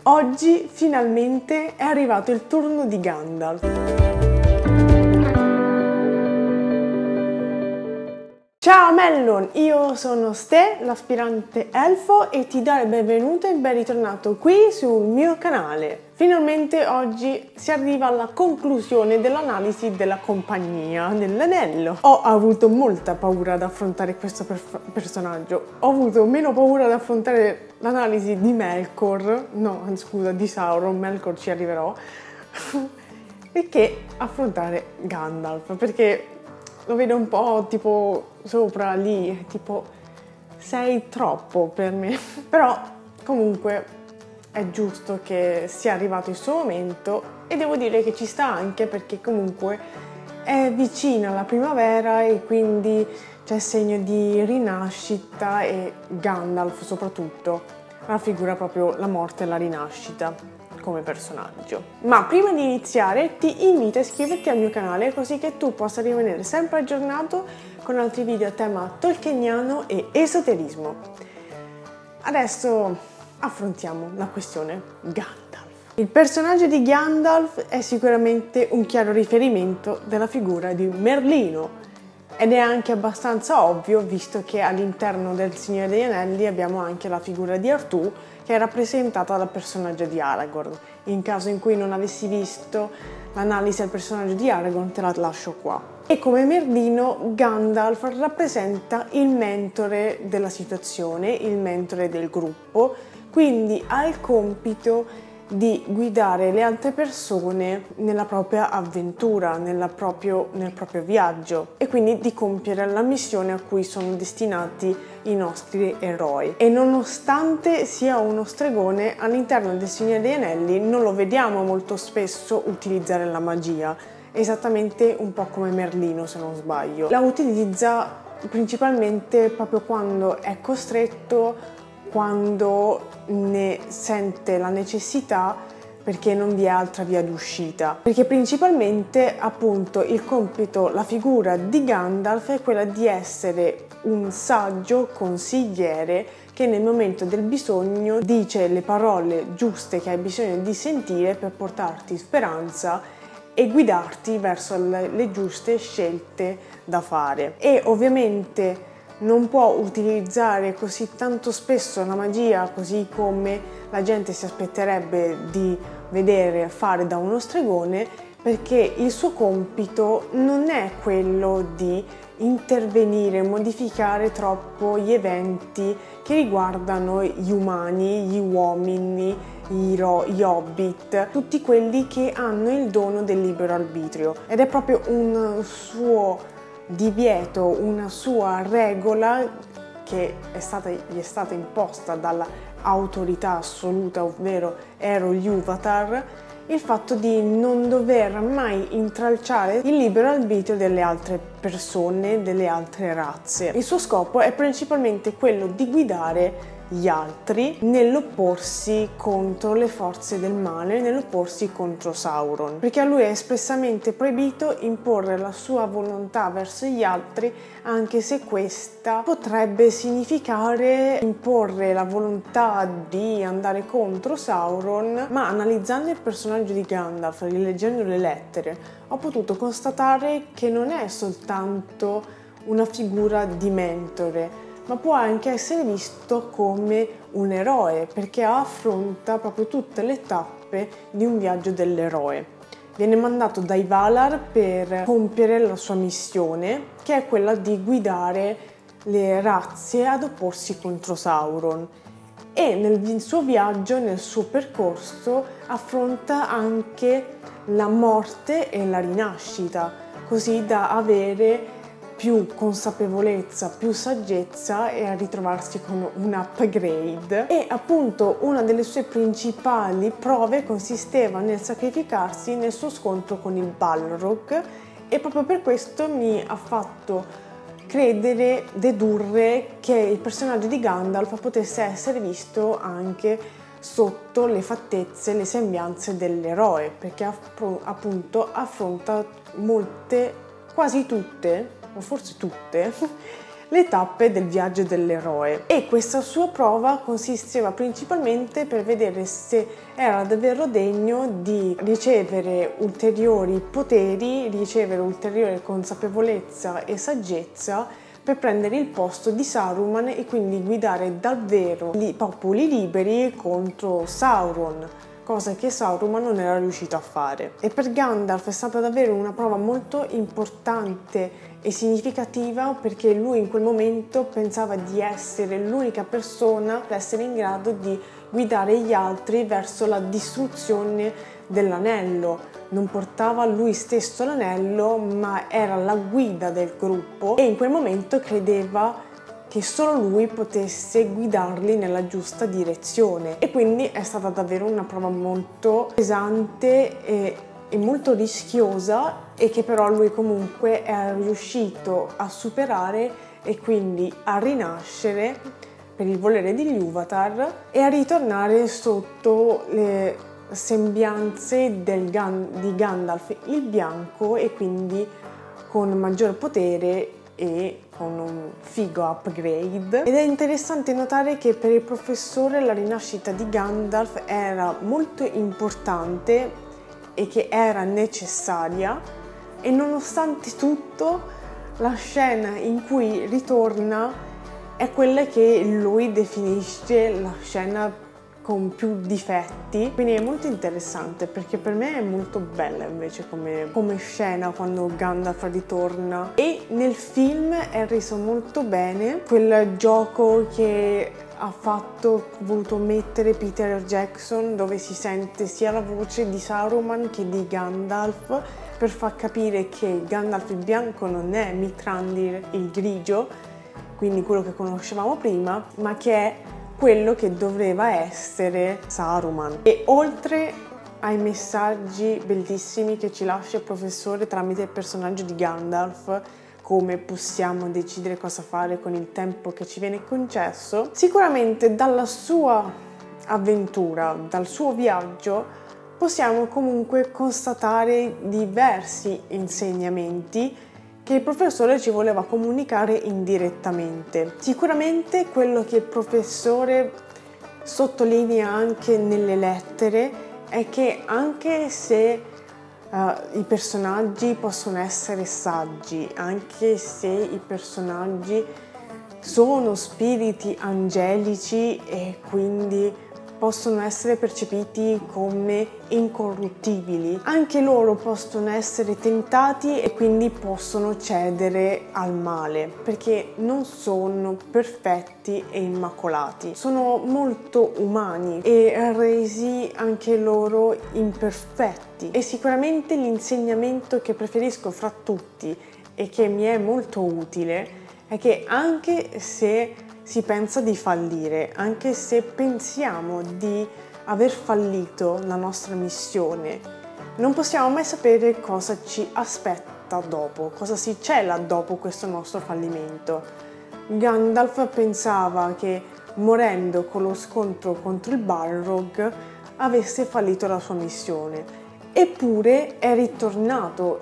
Oggi finalmente è arrivato il turno di Gandalf. Ciao Mellon, io sono Ste, l'aspirante elfo, e ti do il benvenuto e ben ritornato qui sul mio canale. Finalmente oggi si arriva alla conclusione dell'analisi della Compagnia dell'Anello. Ho avuto molta paura ad affrontare questo personaggio, ho avuto meno paura ad affrontare l'analisi di Melkor, no scusa, di Sauron, Melkor ci arriverò, perché affrontare Gandalf, perché lo vedo un po' tipo sopra lì, tipo sei troppo per me. Però comunque è giusto che sia arrivato il suo momento e devo dire che ci sta anche perché comunque è vicina la primavera e quindi c'è segno di rinascita e Gandalf soprattutto raffigura proprio la morte e la rinascita come personaggio. Ma prima di iniziare ti invito a iscriverti al mio canale così che tu possa rimanere sempre aggiornato con altri video a tema tolkieniano e esoterismo. Adesso affrontiamo la questione Gandalf. Il personaggio di Gandalf è sicuramente un chiaro riferimento della figura di Merlino ed è anche abbastanza ovvio visto che all'interno del Signore degli Anelli abbiamo anche la figura di Artù che è rappresentata dal personaggio di Aragorn. In caso in cui non avessi visto l'analisi del personaggio di Aragorn te la lascio qua. E come Merlino, Gandalf rappresenta il mentore della situazione, il mentore del gruppo, quindi ha il compito di guidare le altre persone nella propria avventura, nel proprio viaggio e quindi di compiere la missione a cui sono destinati i nostri eroi. E nonostante sia uno stregone, all'interno del Signore degli Anelli non lo vediamo molto spesso utilizzare la magia, esattamente un po' come Merlino se non sbaglio. La utilizza principalmente proprio quando è costretto, quando ne sente la necessità perché non vi è altra via d'uscita. Perché principalmente appunto il compito, la figura di Gandalf è quella di essere un saggio consigliere che nel momento del bisogno dice le parole giuste che hai bisogno di sentire per portarti speranza e guidarti verso le giuste scelte da fare. E ovviamente non può utilizzare così tanto spesso la magia così come la gente si aspetterebbe di vedere fare da uno stregone, perché il suo compito non è quello di intervenire, modificare troppo gli eventi che riguardano gli umani, gli uomini, gli hobbit, tutti quelli che hanno il dono del libero arbitrio. Ed è proprio un suo divieto, una sua regola che gli è stata imposta dall'autorità assoluta, ovvero Ero Ilúvatar, il fatto di non dover mai intralciare il libero arbitrio delle altre persone, delle altre razze. Il suo scopo è principalmente quello di guidare gli altri nell'opporsi contro le forze del male, nell'opporsi contro Sauron, perché a lui è espressamente proibito imporre la sua volontà verso gli altri, anche se questa potrebbe significare imporre la volontà di andare contro Sauron. Ma analizzando il personaggio di Gandalf, rileggendo le lettere, ho potuto constatare che non è soltanto una figura di mentore, ma può anche essere visto come un eroe, perché affronta proprio tutte le tappe di un viaggio dell'eroe. Viene mandato dai Valar per compiere la sua missione, che è quella di guidare le razze ad opporsi contro Sauron. E nel suo viaggio, nel suo percorso, affronta anche la morte e la rinascita, così da avere più consapevolezza, più saggezza e a ritrovarsi con un upgrade. E appunto una delle sue principali prove consisteva nel sacrificarsi nel suo scontro con il Balrog, e proprio per questo mi ha fatto dedurre che il personaggio di Gandalf potesse essere visto anche sotto le fattezze, le sembianze dell'eroe, perché appunto affronta molte, quasi tutte, o forse tutte, le tappe del viaggio dell'eroe, e questa sua prova consisteva principalmente per vedere se era davvero degno di ricevere ulteriori poteri, ricevere ulteriore consapevolezza e saggezza per prendere il posto di Saruman e quindi guidare davvero i popoli liberi contro Sauron, cosa che Saruman non era riuscito a fare. E per Gandalf è stata davvero una prova molto importante e significativa, perché lui in quel momento pensava di essere l'unica persona ad essere in grado di guidare gli altri verso la distruzione dell'anello. Non portava lui stesso l'anello, ma era la guida del gruppo, e in quel momento credeva che solo lui potesse guidarli nella giusta direzione, e quindi è stata davvero una prova molto pesante e molto rischiosa, e che però lui comunque è riuscito a superare e quindi a rinascere per il volere di Ilúvatar e a ritornare sotto le sembianze di Gandalf il Bianco, e quindi con maggior potere e con un figo upgrade. Ed è interessante notare che per il professore la rinascita di Gandalf era molto importante e che era necessaria, e nonostante tutto la scena in cui ritorna è quella che lui definisce la scena con più difetti, quindi è molto interessante, perché per me è molto bella invece come scena quando Gandalf ritorna. E nel film è reso molto bene quel gioco che ha voluto mettere Peter Jackson, dove si sente sia la voce di Saruman che di Gandalf, per far capire che Gandalf il bianco non è Mithrandir il grigio, quindi quello che conoscevamo prima, ma che è quello che doveva essere Saruman. E oltre ai messaggi bellissimi che ci lascia il professore tramite il personaggio di Gandalf, come possiamo decidere cosa fare con il tempo che ci viene concesso, sicuramente dalla sua avventura, dal suo viaggio, possiamo comunque constatare diversi insegnamenti che il professore ci voleva comunicare indirettamente. Sicuramente quello che il professore sottolinea anche nelle lettere è che anche se i personaggi possono essere saggi, anche se i personaggi sono spiriti angelici e quindi possono essere percepiti come incorruttibili, anche loro possono essere tentati e quindi possono cedere al male, perché non sono perfetti e immacolati, sono molto umani e resi anche loro imperfetti. E sicuramente l'insegnamento che preferisco fra tutti e che mi è molto utile è che anche se si pensa di fallire, anche se pensiamo di aver fallito la nostra missione, non possiamo mai sapere cosa ci aspetta dopo, cosa si cela dopo questo nostro fallimento. Gandalf pensava che morendo con lo scontro contro il Balrog avesse fallito la sua missione, eppure è ritornato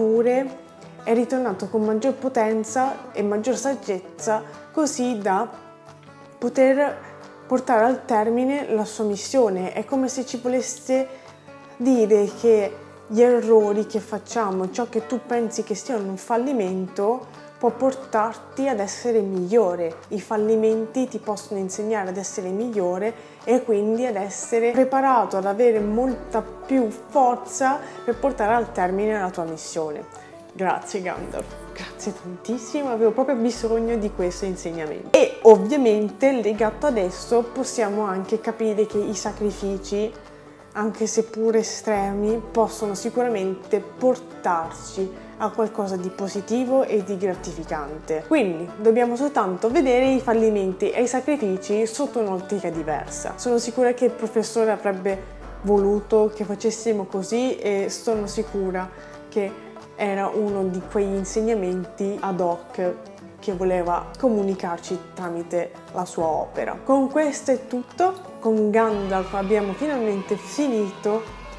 con maggior potenza e maggior saggezza, così da poter portare al termine la sua missione. È come se ci volesse dire che gli errori che facciamo, ciò che tu pensi che sia un fallimento, può portarti ad essere migliore. I fallimenti ti possono insegnare ad essere migliore e quindi ad essere preparato, ad avere molta più forza per portare al termine la tua missione. Grazie Gandalf, grazie tantissimo, avevo proprio bisogno di questo insegnamento. E ovviamente legato ad esso possiamo anche capire che i sacrifici, anche seppur estremi, possono sicuramente portarci a qualcosa di positivo e di gratificante. Quindi dobbiamo soltanto vedere i fallimenti e i sacrifici sotto un'ottica diversa. Sono sicura che il professore avrebbe voluto che facessimo così, e sono sicura che era uno di quegli insegnamenti ad hoc che voleva comunicarci tramite la sua opera. Con questo è tutto, con Gandalf abbiamo finalmente finito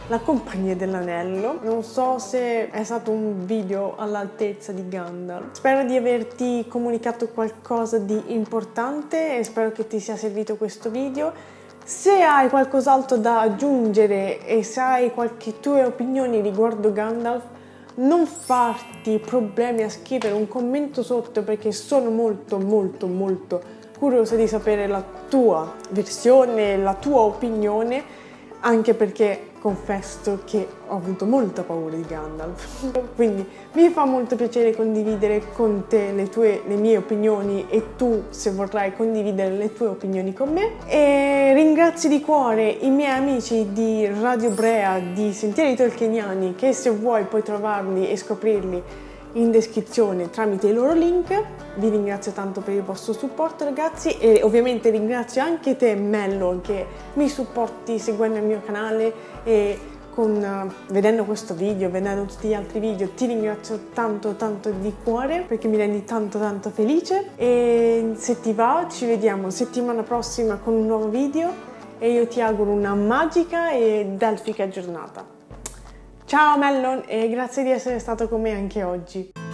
la Compagnia dell'Anello. Non so se è stato un video all'altezza di Gandalf. Spero di averti comunicato qualcosa di importante e spero che ti sia servito questo video. Se hai qualcos'altro da aggiungere e se hai qualche tue opinioni riguardo Gandalf, non farti problemi a scrivere un commento sotto, perché sono molto curiosa di sapere la tua versione, la tua opinione, anche perché confesso che ho avuto molta paura di Gandalf. Quindi mi fa molto piacere condividere con te le mie opinioni e tu, se vorrai, condividere le tue opinioni con me. E ringrazio di cuore i miei amici di Radio Brea, di Sentieri Tolkieniani, che se vuoi puoi trovarli e scoprirli in descrizione tramite i loro link. Vi ringrazio tanto per il vostro supporto, ragazzi, e ovviamente ringrazio anche te, Mellon, che mi supporti seguendo il mio canale e vedendo questo video, vedendo tutti gli altri video. Ti ringrazio tanto di cuore, perché mi rendi tanto felice. E se ti va ci vediamo settimana prossima con un nuovo video e io ti auguro una magica ed elfica giornata. Ciao Mellon, e grazie di essere stato con me anche oggi.